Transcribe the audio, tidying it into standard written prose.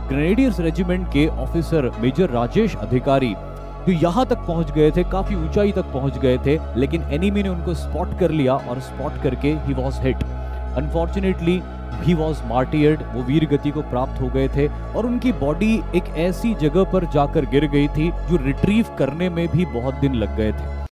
Grenadiers regiment के officer major Rajesh Adhikari जो यहाँ तक पहुंच गए थे, काफी ऊंचाई तक पहुंच गए थे, लेकिन एनिमी ने उनको स्पॉट कर लिया और स्पॉट करके he was hit. Unfortunately he was martyred, वो वीर गति को प्राप्त हो गए थे और उनकी बॉडी एक ऐसी जगह पर जाकर गिर गई थी जो रिट्रीव करने में भी बहुत दिन लग गए थे।